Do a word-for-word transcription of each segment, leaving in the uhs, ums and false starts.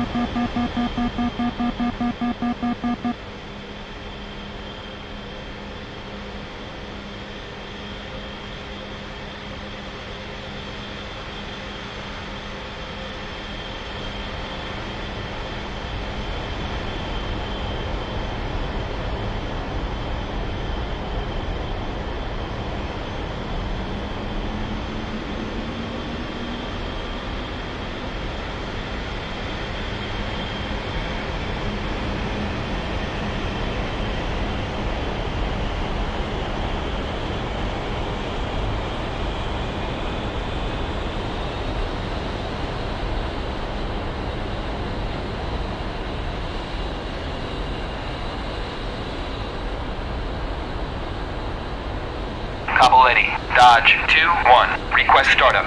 Ready. Dodge two one. Request startup.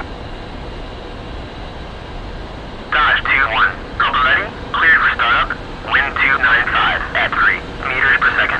Dodge two one. Copy ready. Cleared for startup. Wind two nine five at three meters per second.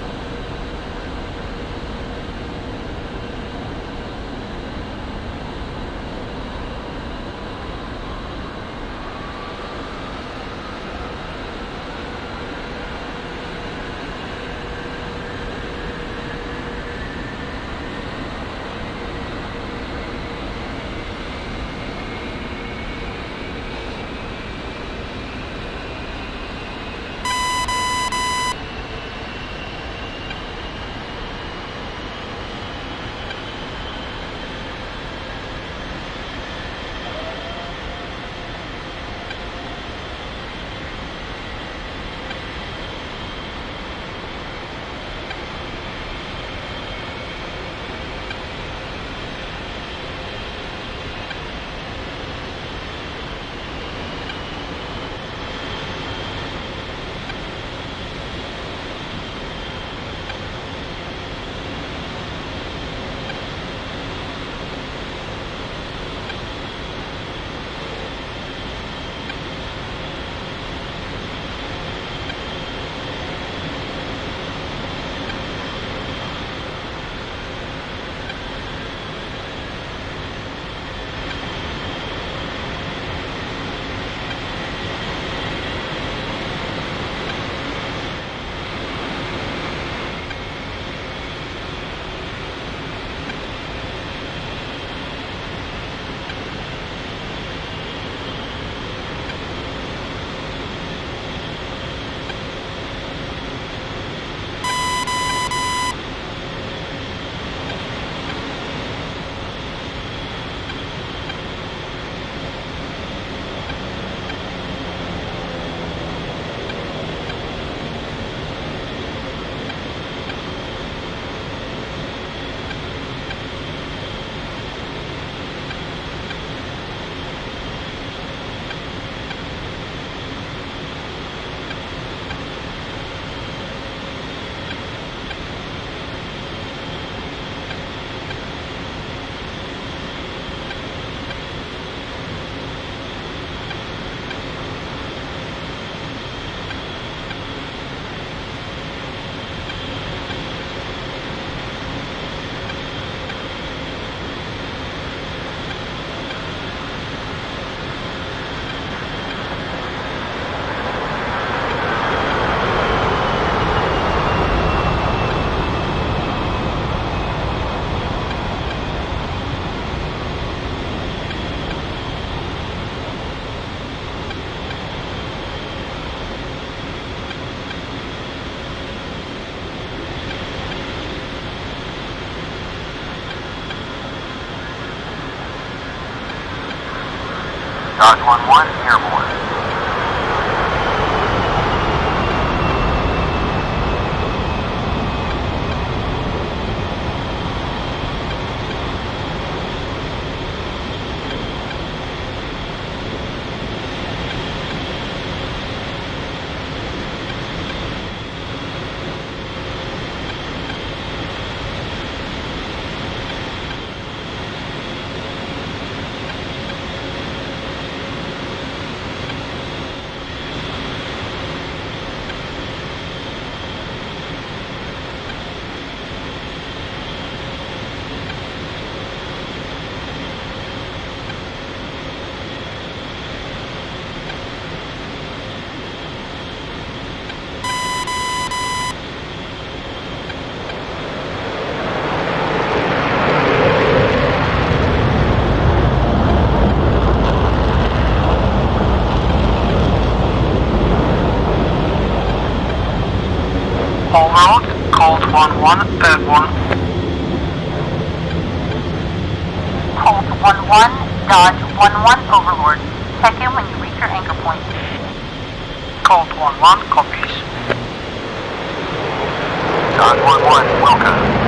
Dodge one one, airborne. All roads, Colt one one, third one. Colt one one, Dodge one one, Overlord. Check in when you reach your anchor point. Colt one one, copies. Dodge one one, Wilco.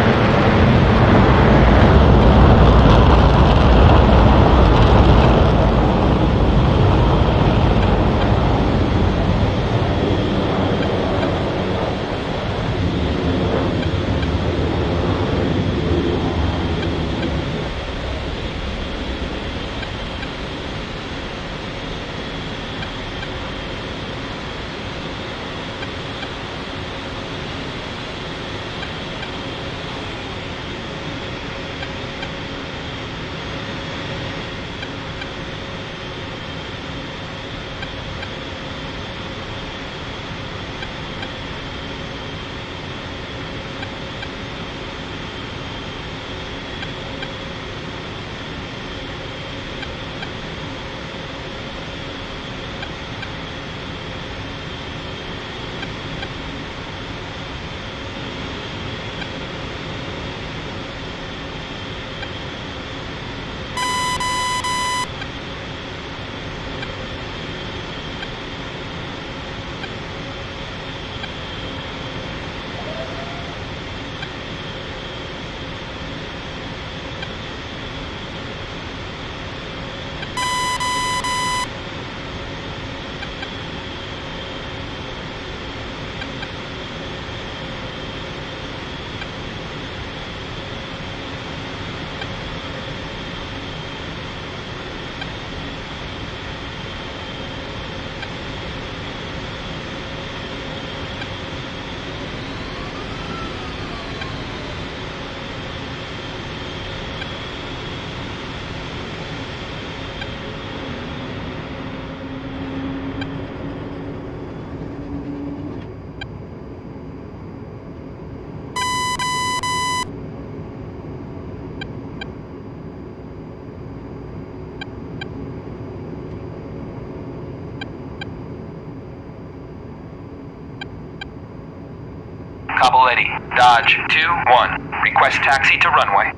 Caballetti, Dodge two one. Request taxi to runway.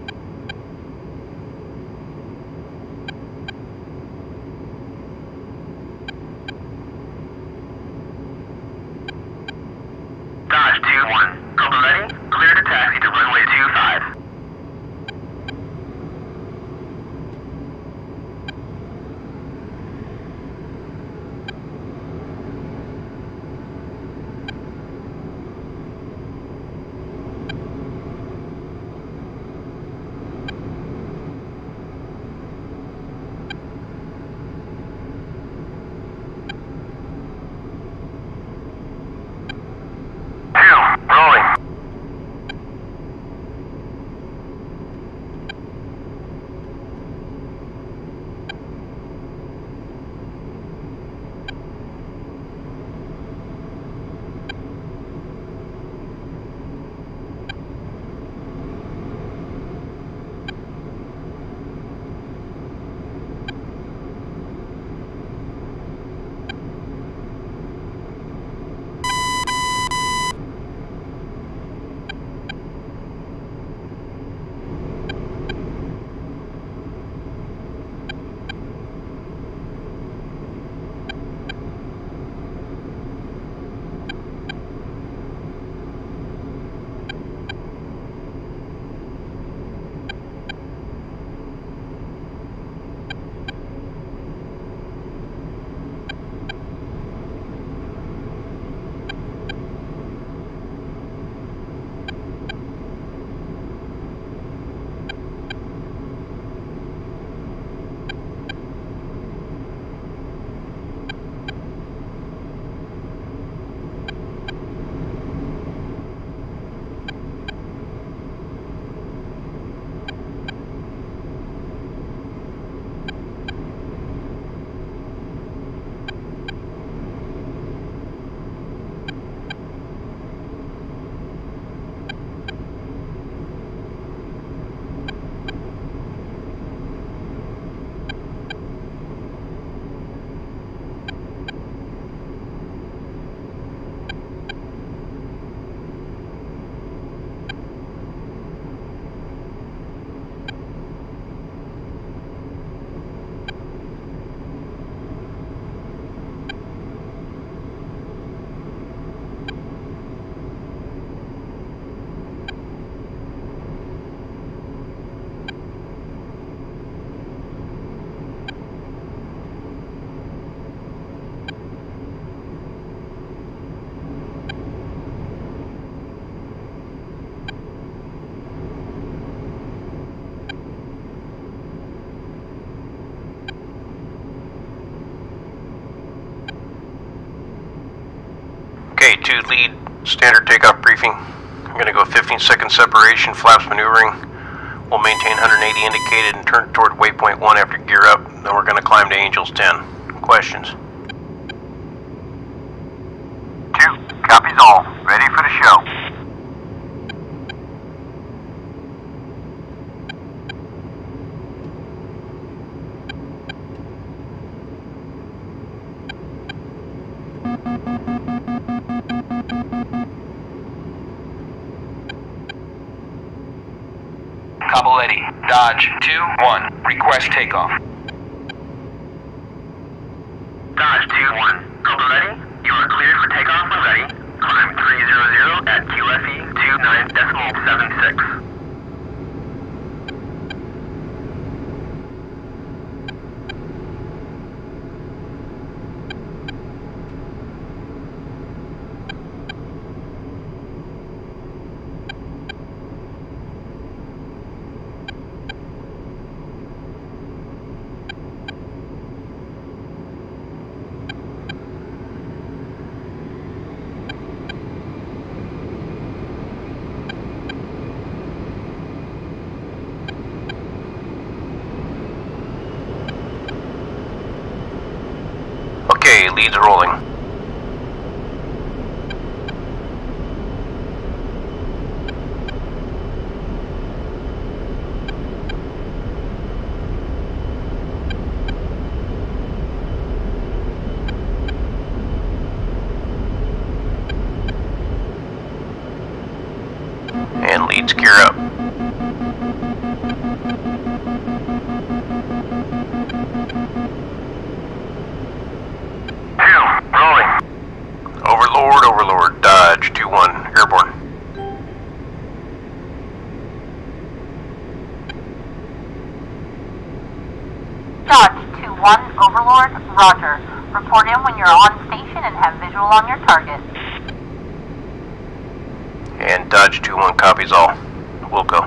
Dodge two one. Caballetti, clear to taxi to runway two five. Rolling. two lead, standard takeoff briefing. I'm going to go fifteen second separation, flaps maneuvering. We'll maintain one hundred eighty indicated and turn toward waypoint one after gear up. Then we're going to climb to Angels ten. Questions? Two, copies all. Ready for the show. Caballetti, Dodge two one, request takeoff. Dodge two one, Caballetti, you are cleared for takeoff when ready. Climb three hundred at Q F E two nine decimal seven six. Okay, leads rolling. And leads gear up. Overlord, Overlord, Dodge two one, airborne. Dodge two one, Overlord, roger. Report in when you're on station and have visual on your target. And Dodge two one copies all. We'll go.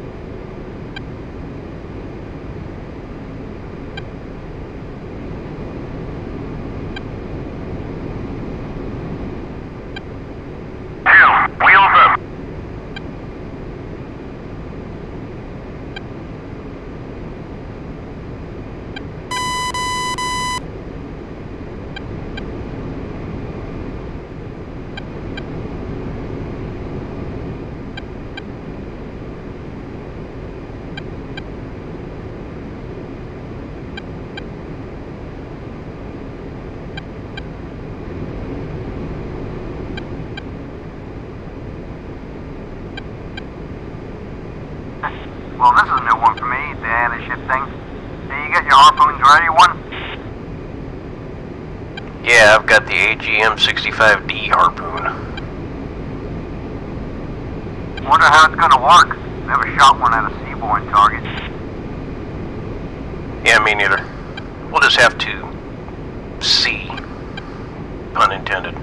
Well, this is a new one for me, the anti-ship thing. So you got your harpoons ready, one? Yeah, I've got the A G M sixty-five D harpoon. Wonder how it's gonna work. Never shot one at a seaborne target. Yeah, me neither. We'll just have to see. Pun intended.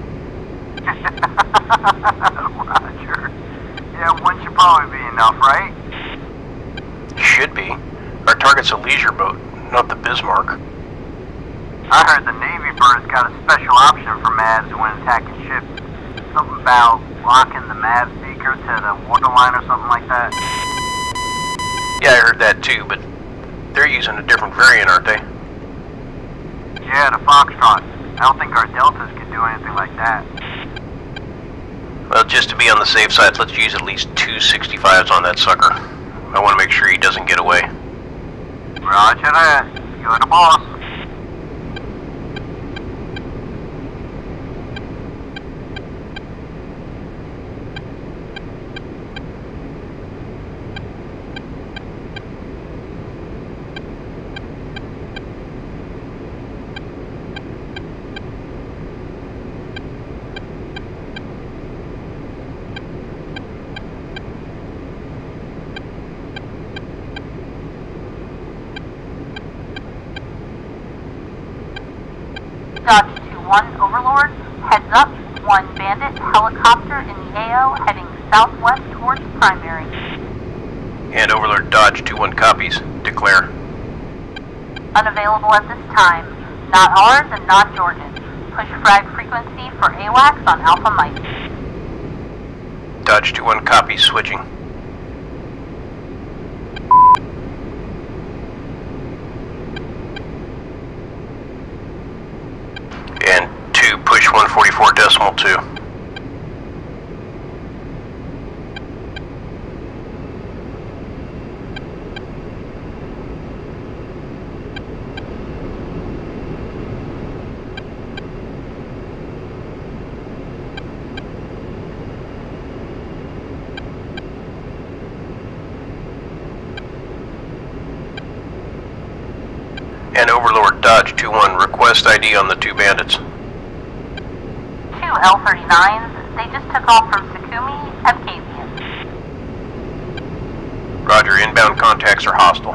Roger. Yeah, one should probably be enough, right? Should be. Our target's a leisure boat, not the Bismarck. I heard the Navy bird's got a special option for M A Vs when attacking ships. Something about locking the M A V seeker to the waterline or something like that. Yeah, I heard that too, but they're using a different variant, aren't they? Yeah, the Foxtrot. I don't think our Deltas could do anything like that. Well, just to be on the safe side, let's use at least two sixty-fives on that sucker. I want to make sure he doesn't get away. Roger that. You're the boss. Dodge two one, Overlord, heads up, one Bandit helicopter in the A O heading southwest towards primary. And Overlord Dodge two one copies. Declare. Unavailable at this time. Not ours and not Georgian. push frag frequency for AWACS on Alpha Mike. Dodge two one copy, switching. And two, push one forty-four decimal two. And Overlord Dodge two one, request I D on the two bandits. Two L thirty-nines, they just took off from Sakumi, Abkhazian. Roger, inbound contacts are hostile.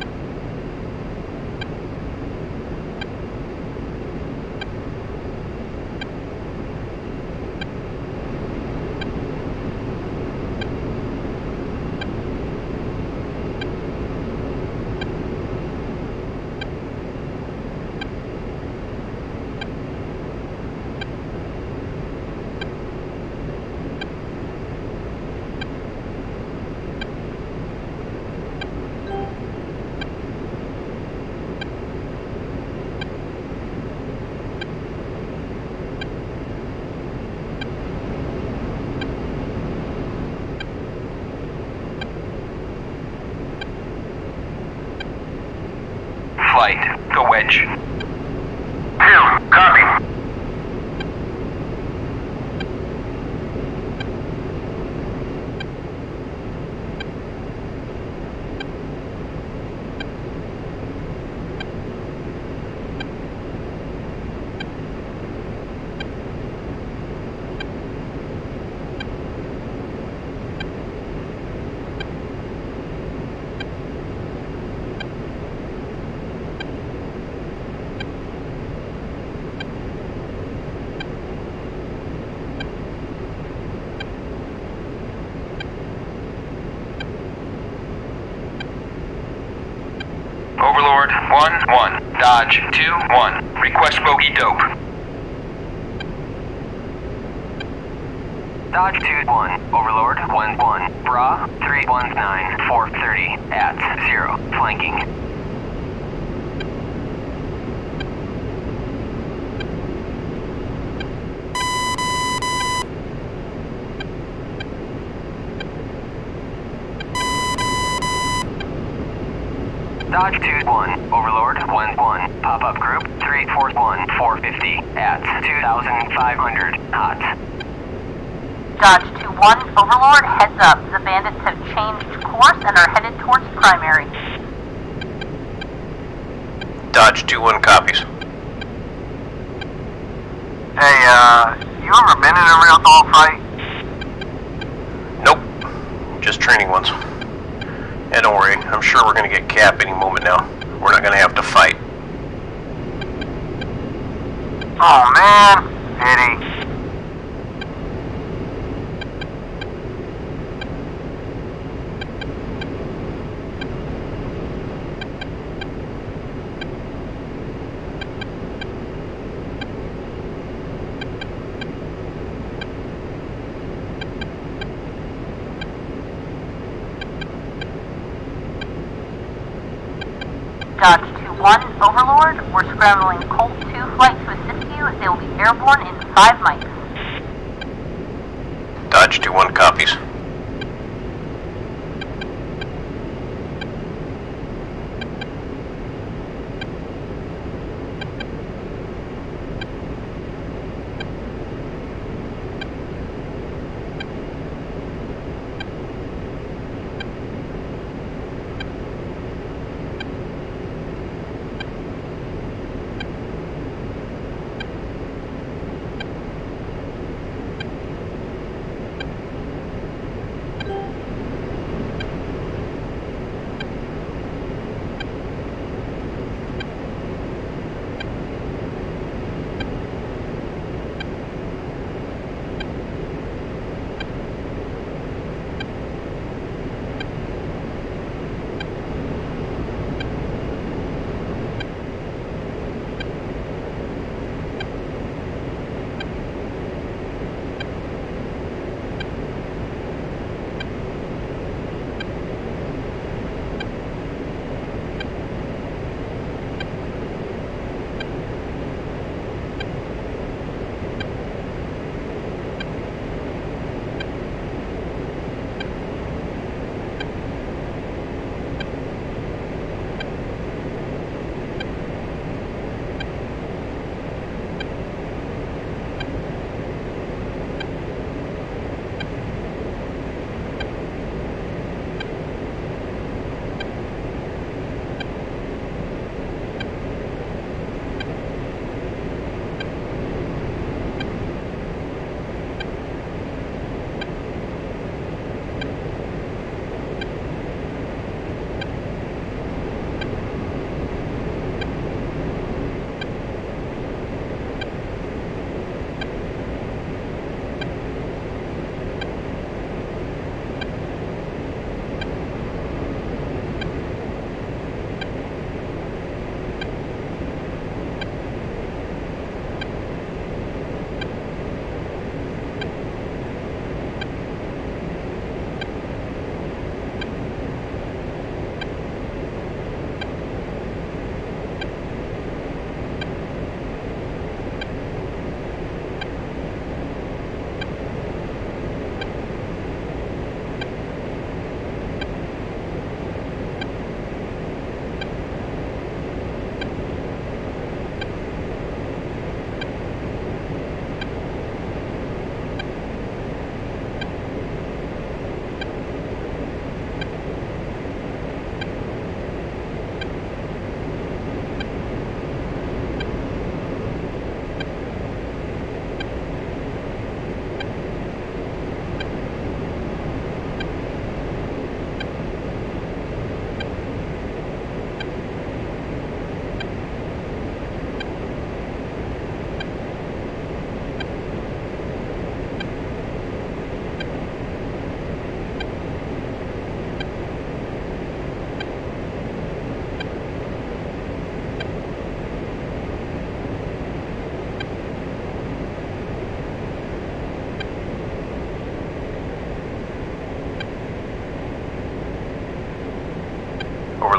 Flight, the wedge. Two, copy. Overlord one one, Dodge two one, request bogey dope. Dodge two one, Overlord one one, Bra three one nine four thirty at zero, flanking. Dodge two one, Overlord one one, pop-up group three four one four fifty at two thousand five hundred, hot. Dodge two one, Overlord, heads up. The bandits have changed course and are headed towards primary. Dodge two one copies. Hey, uh, you ever been in a real dogfight? Nope, just training ones. And don't worry, I'm sure we're gonna get Cap any moment now. We're not gonna have to fight. Oh man, pity. Dodge two one, Overlord, we're scrambling Colt two flight to assist you. They will be airborne in five mics. Dodge two one copies.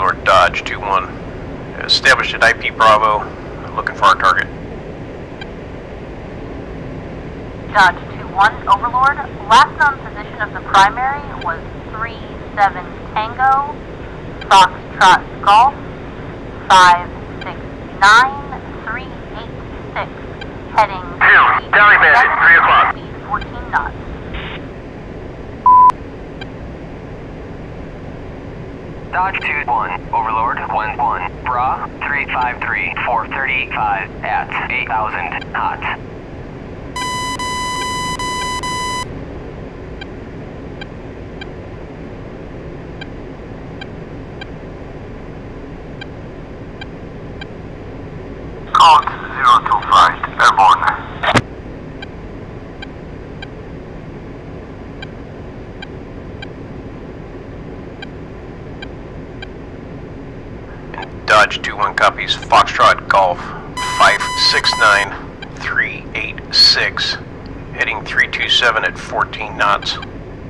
Overlord Dodge two one. Established at I P Bravo, looking for our target. Dodge two one, Overlord. Last known position of the primary was three seven Tango, Foxtrot Golf, five six nine three eight six, heading Two, Delhi Bandit, three o'clock. Speed fourteen knots. Dodge two one, Overlord one one, Bra three five three, four thirty-five at eight thousand hot. Code zero two five, airborne. Dodge two one copies. Foxtrot Golf five six nine three eight six, heading three two seven at fourteen knots.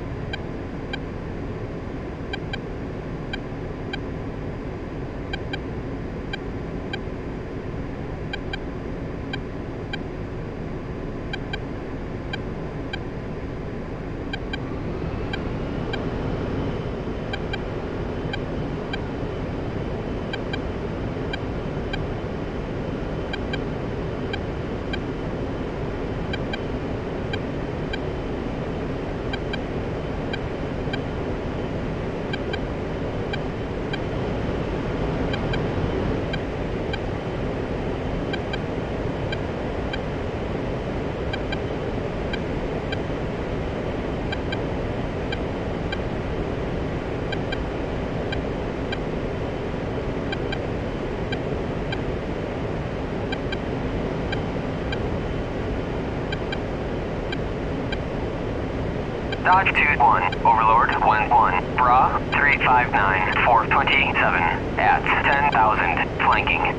Dodge two one, Overlord one one, Bra three five nine, four twenty-seven at ten thousand, flanking.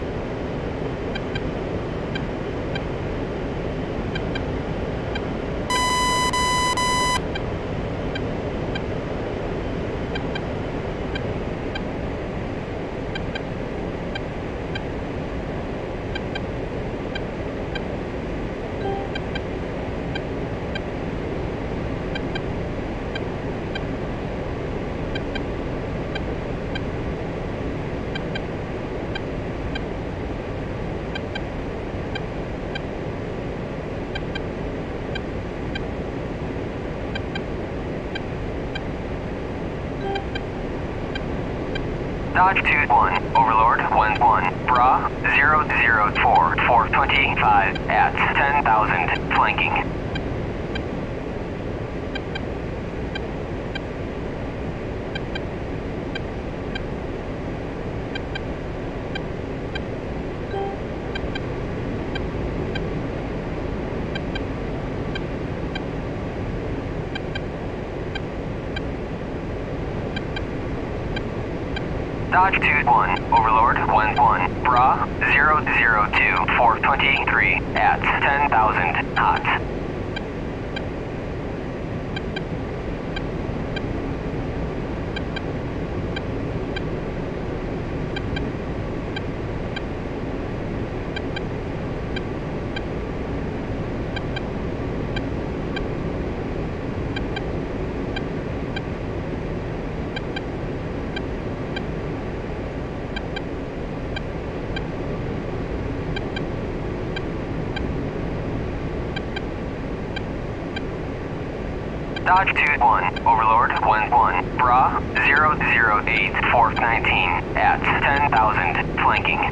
Dodge two one, Overlord one one, Bra zero zero four, four twenty-five at ten thousand, flanking. Dodge two one, Overlord one one, Bra zero zero two, four twenty-three at ten thousand, hot. Dodge two one, Overlord one one, Bra zero zero eight, four nineteen at ten thousand, flanking.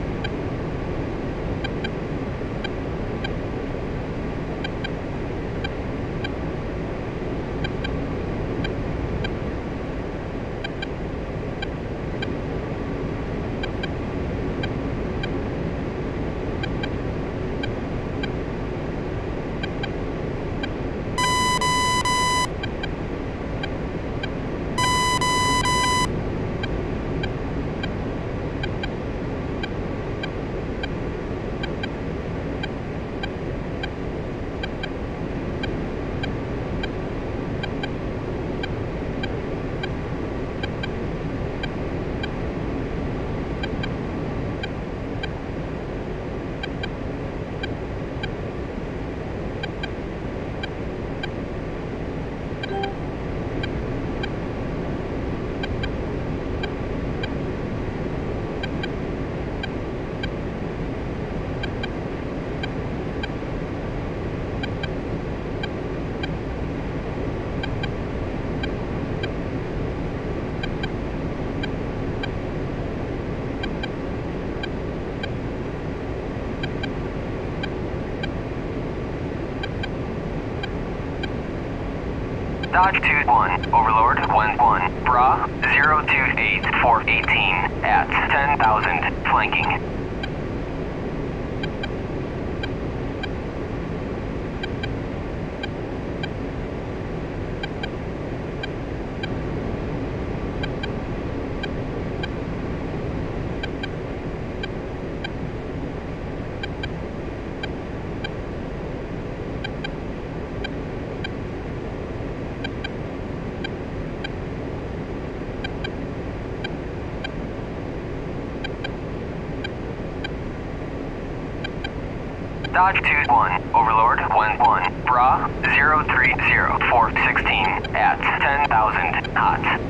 Dodge two one, Overlord one one, Bra zero two eight four eighteen at ten thousand, flanking. Dodge two one, Overlord one one, Bra zero three zero four sixteen at ten thousand, hot.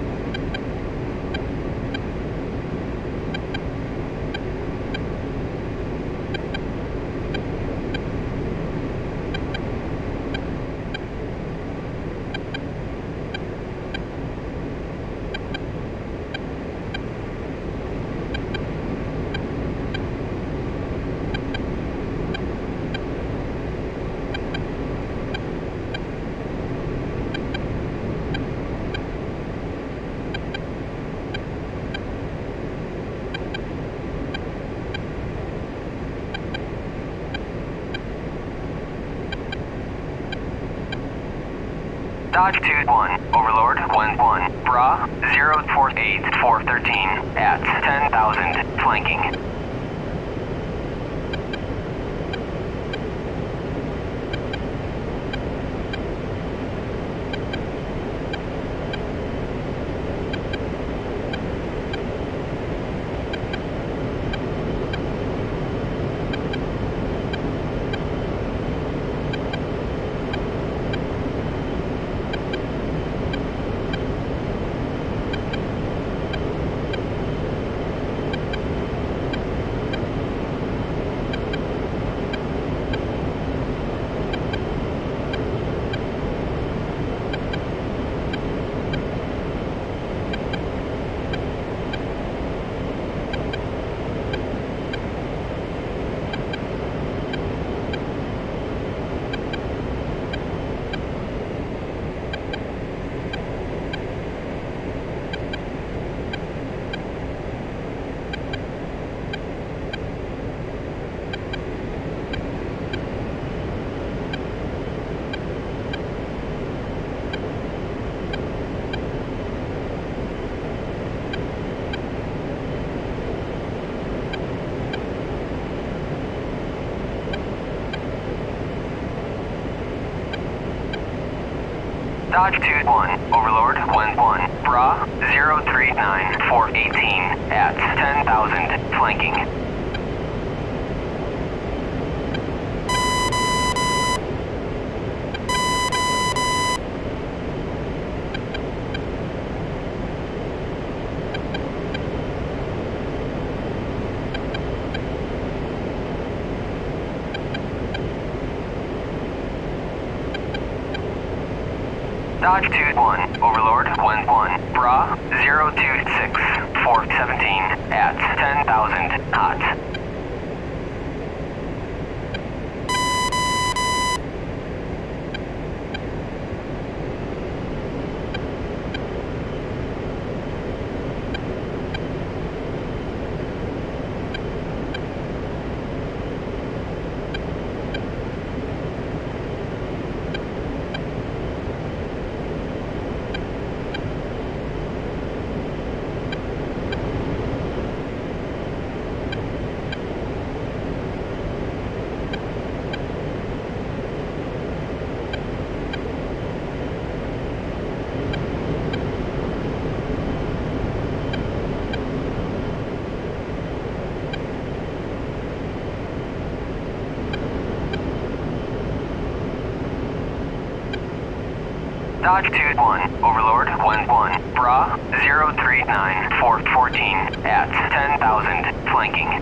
Dodge two one, Overlord one one, Bra zero four eight four thirteen at ten thousand, flanking. Dodge two one, Overlord one one, Bra zero three nine four eighteen at ten thousand, flanking. Dodge two one, Overlord one one, Bra zero two six four seventeen at ten thousand, hot. Dodge two one, Overlord one one, Bra zero three nine four fourteen at ten thousand, flanking.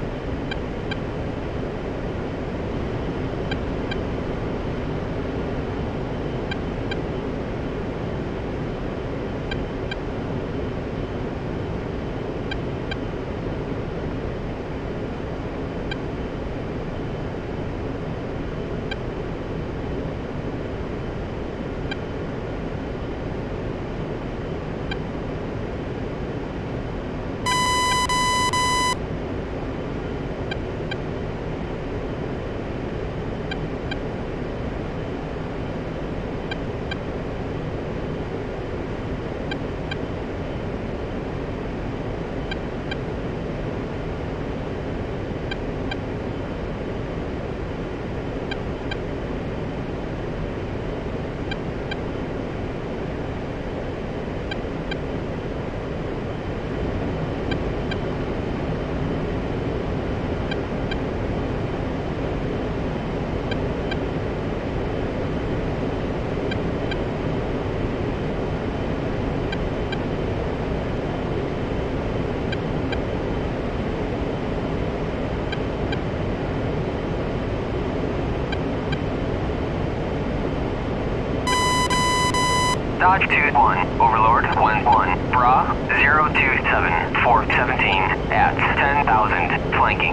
Dodge two one, Overlord one one, Bra zero two seven four seventeen at ten thousand, flanking.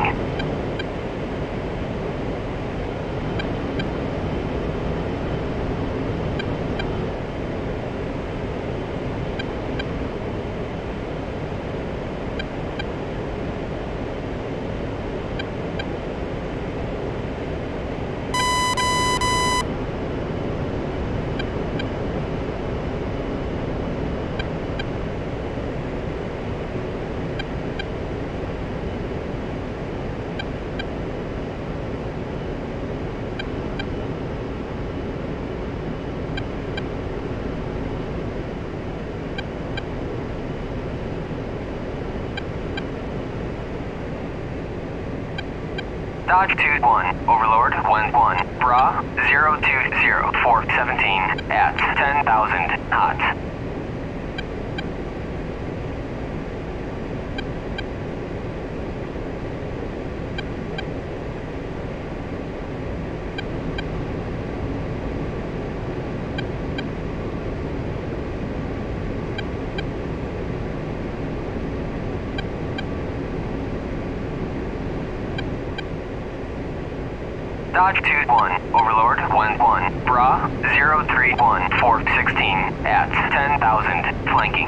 Dodge two one, Overlord one one, Bra zero two zero four seventeen at ten thousand, hot. Dodge two one, Overlord one one, Bra zero three one four sixteen at ten thousand, flanking.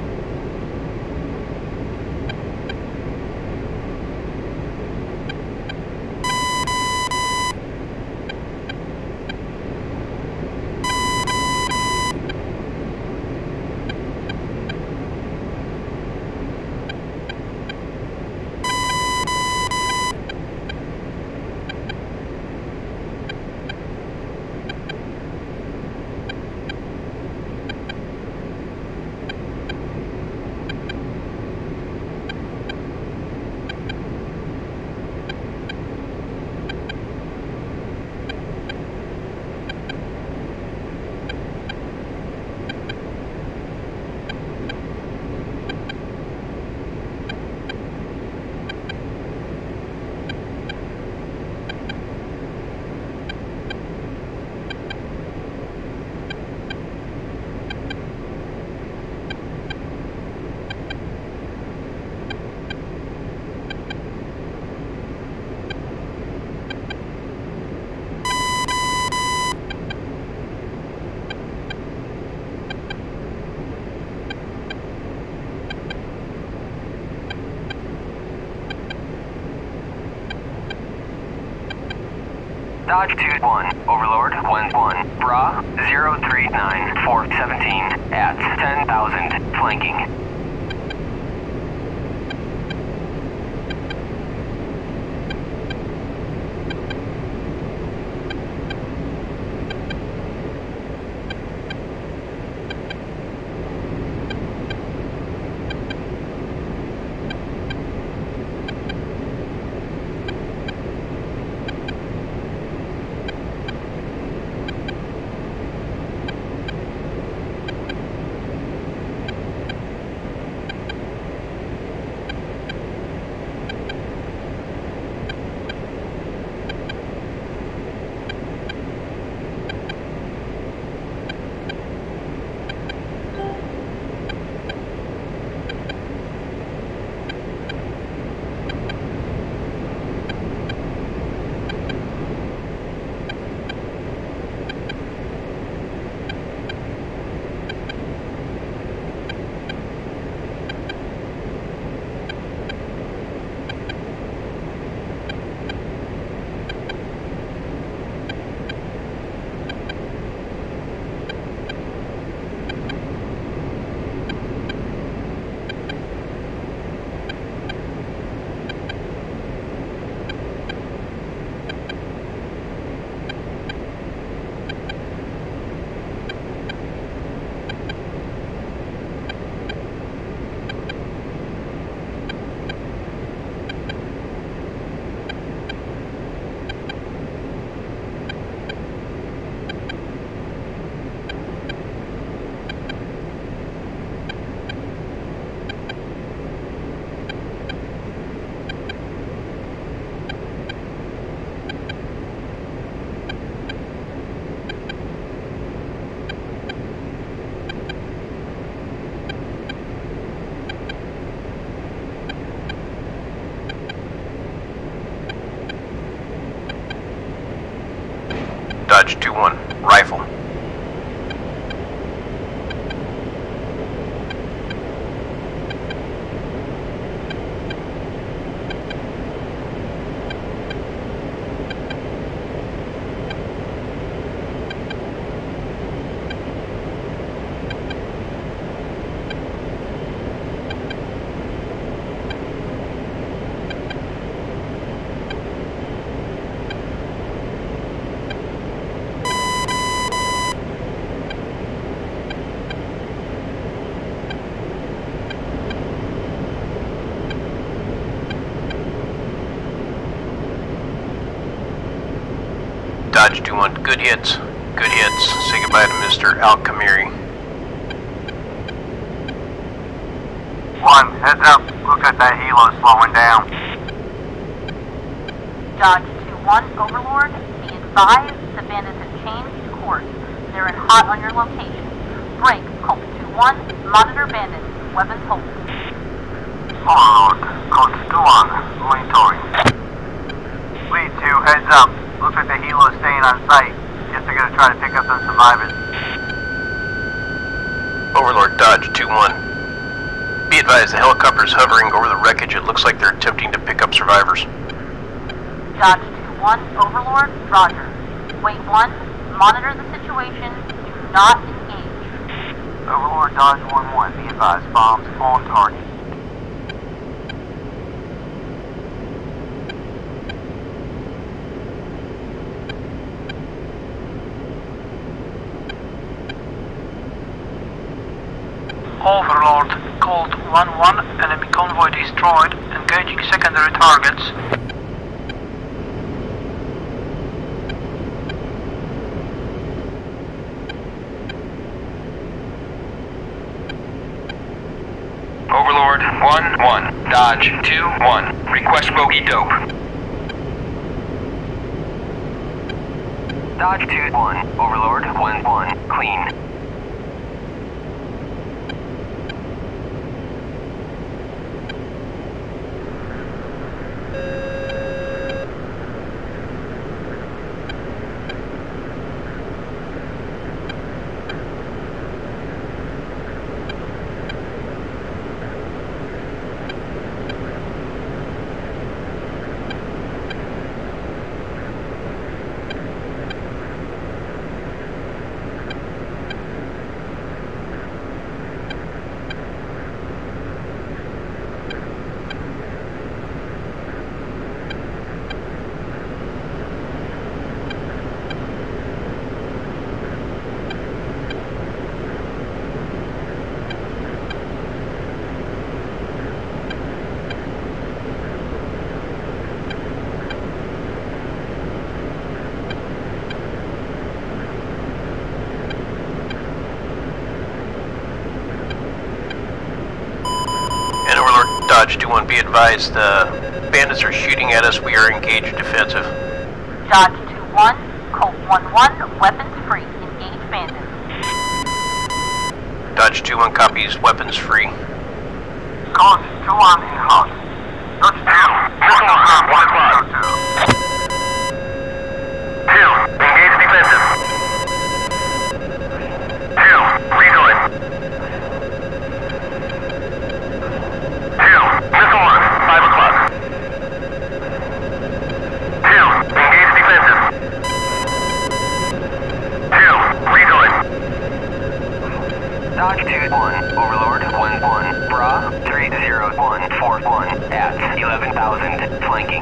Dodge two one, Overlord one one, Bra zero three nine four seventeen at ten thousand, flanking. two one, rifle. Dodge two one, good hits. Good hits. Say goodbye to Mister Al-Kamiri. One, heads up. Looks like that helo's slowing down. Dodge two one, Overlord. Be advised, the bandits have changed course. They're in hot on your location. Break, Colt two one. Monitor bandits. Weapons hold. Overlord, Colt two one, monitoring. Lead two, heads up. Looks like the helo is staying on site. Guess they're gonna try to pick up some survivors. Overlord, Dodge two one. Be advised, the helicopter is hovering over the wreckage. It looks like they're attempting to pick up survivors. Dodge two one, Overlord, roger. Wait one, monitor the situation. Do not engage. Overlord, Dodge one one. Be advised, bombs on target. Overlord, Colt one one, enemy convoy destroyed, engaging secondary targets. Overlord, one one, Dodge two one, request bogey dope. Dodge two one, Overlord, one one, clean. Dodge two one, be advised, the bandits are shooting at us. We are engaged defensive. Dodge two one, Colt one one, weapons free. Engage bandits. Dodge two one copies, weapons free. Colt two one in hot. Dodge two, missile on one o'clock. Two, engage defensive. Two, rejoin. Two, missile on five o'clock. Two, engage defensive. Two, rejoin. Dodge two one, Overlord one one, Bra three zero one four one at eleven thousand, flanking.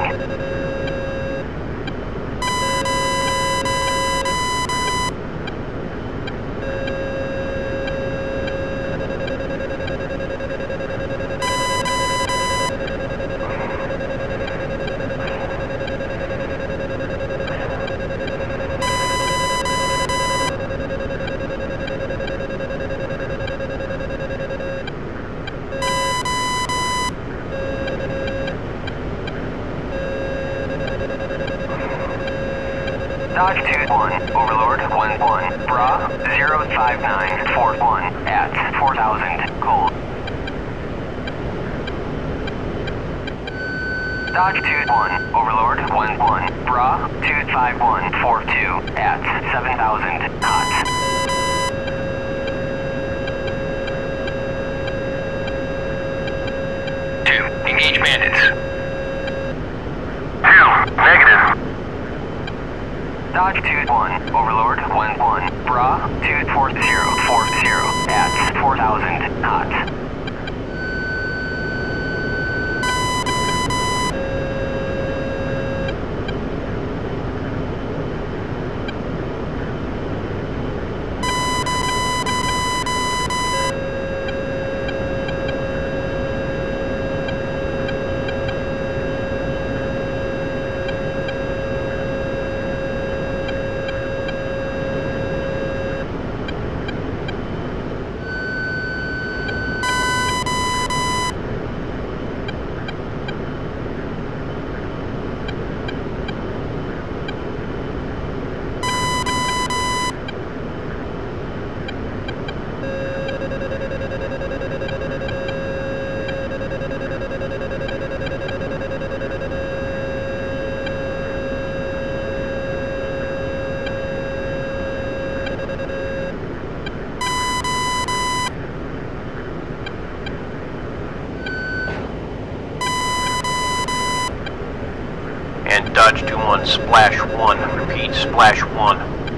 Dodge two one, Overlord one one, Bra zero five nine four one at four thousand, cold. Dodge two one, Overlord one one, Bra two five one four two at seven thousand knots. Two, engage bandits. Two, negative. Dodge two one, Overlord one one, Bra two four zero four zero at four thousand knots. And Dodge two one, splash one. Repeat, splash one.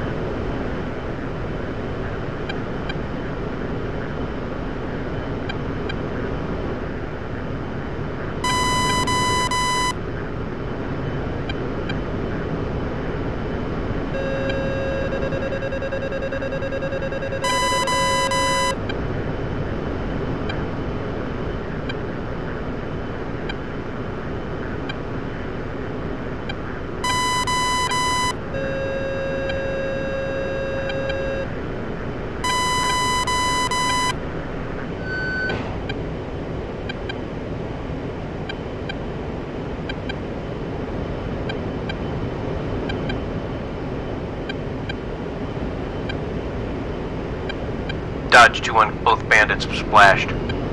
Dodge two one, both bandits have splashed.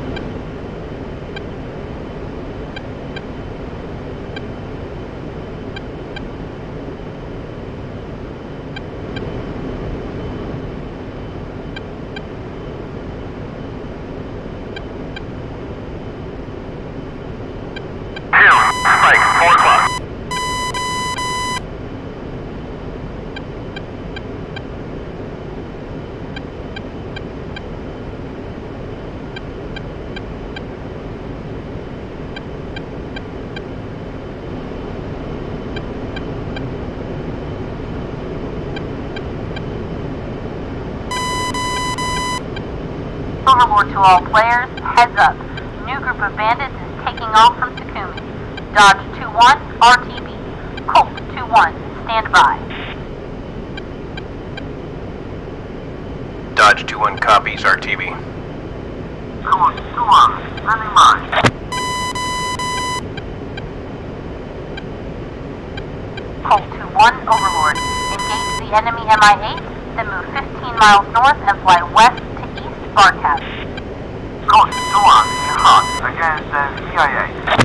Overlord to all players, heads up. New group of bandits is taking off from Takumi. Dodge two one, R T B. Colt two one, stand by. Dodge two one copies, R T B. Colt two one, standing by. Colt two one, Overlord. Engage the enemy M I eight, then move fifteen miles north and fly west to east Barcast. Colt two one, in hot against the V I A.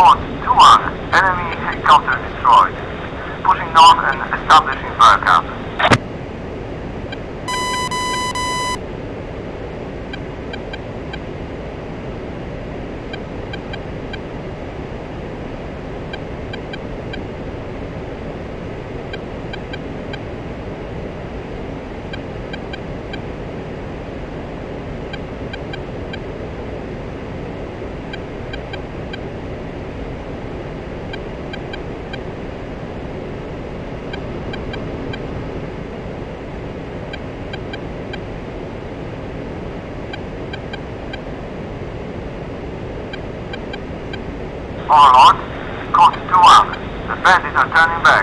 Code two one, enemy helicopter destroyed. Pushing north and establishing fire count. Overlord, Code two one. The bandits are turning back.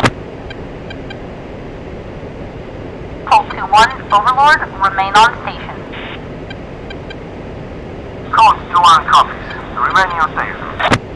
Code two one, Overlord, remain on station. Code two one copies. Remaining on station.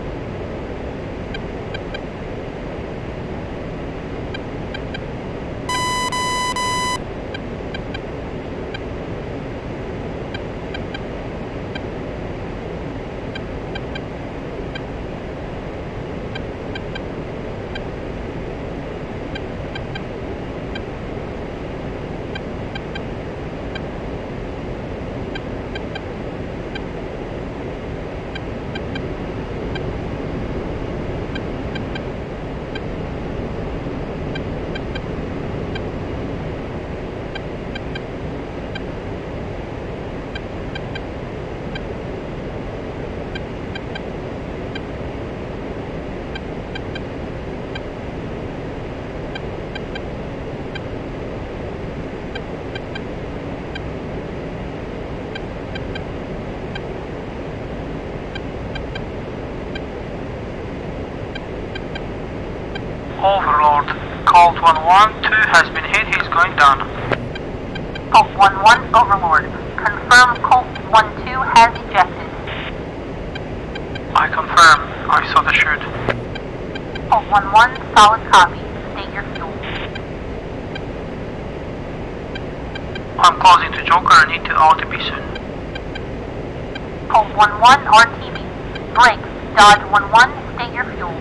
Overlord, Colt one one, two has been hit, he's going down. Colt one one, Overlord, confirm Colt one two has ejected. I confirm, I saw the shoot. Colt one one, solid copy. State your fuel. I'm closing to Joker, I need to O T P soon. Colt one one, R T B. Brakes, Dodge one one, state your fuel.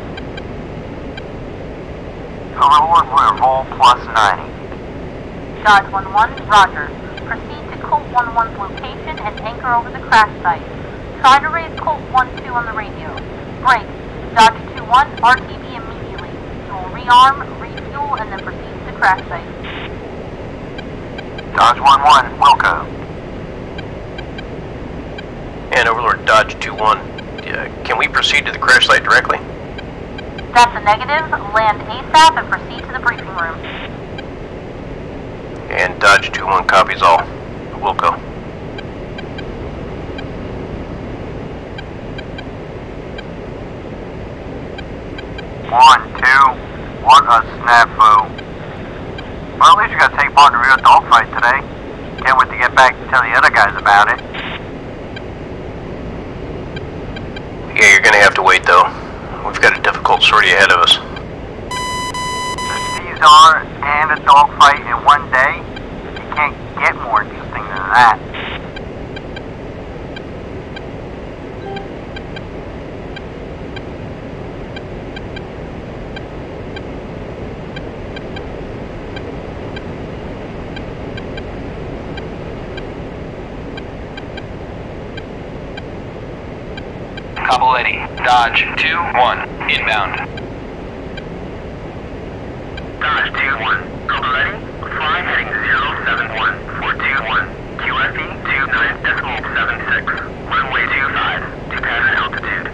Overlord, we're roll plus ninety. Dodge one one, roger. Proceed to Colt one one's location and anchor over the crash site. Try to raise Colt one two on the radio. Brakes, Dodge two one, R T B immediately. You will rearm, refuel, and then proceed to the crash site. Dodge one one, Wilco. And Overlord Dodge two one. Uh, can we proceed to the crash site directly? That's a negative. Land ASAP and proceed to the briefing room. And Dodge two one copies all. Wilco. One, two, what a snafu. Well, at least you got to take part in a real dogfight today. Can't wait to get back and tell the other guys about it. Yeah, you're gonna have to wait though. We've got a difficult sortie ahead of us. The Caesar and a dogfight in one day? You can't get more interesting than that. Capoletti, Dodge two one, inbound. Dodge two one, Capoletti, fly heading zero seven one four two one, Q F E two nine decimal seven six, runway two five, to pattern altitude.